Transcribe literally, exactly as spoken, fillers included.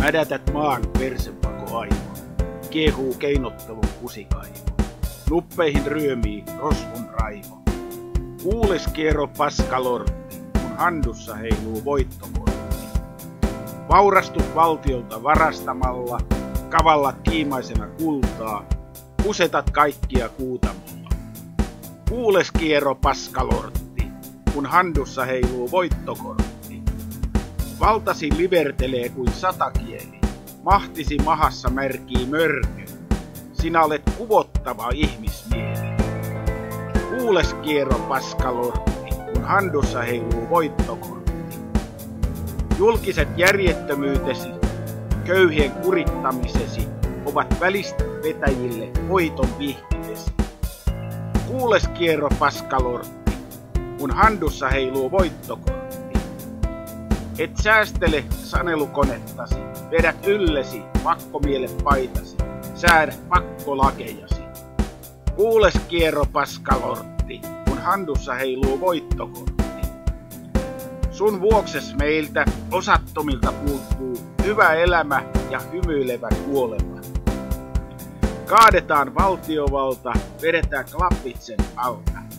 Mädätät maan persepako aivo. Kiehuu keinottelun kusikaivo. Nuppeihin ryömii rosvon raivo. Kuules kiero paskalortti, kun handussa heiluu voittokortti. Vaurastut valtiolta varastamalla, kavallat kiimaisena kultaa, kusetat kaikkia kuutamolla. Kuules kiero paskalortti, kun handussa heiluu voittokortti. Valtasi livertelee kuin satakieli, mahtisi mahassa märkii mörkö. Sinä olet kuvottava ihmismieli. Kuules kiero paskalortti, kun handussa heiluu voittokortti. Julkiset järjettömyytesi, köyhien kurittamisesi ovat välistä vetäjille voiton vihkivesi. Kuules kiero paskalortti, kun handussa heiluu voittokortti. Et säästele sanelukonettasi, vedät yllesi pakkomiele paitasi, säädät pakkolakejasi. Kuules kiero paskalortti, kun handussa heiluu voittokortti. Sun vuokses meiltä osattomilta puuttuu hyvä elämä ja hymyilevä kuolema. Kaadetaan valtiovalta, vedetään klappit sen alta.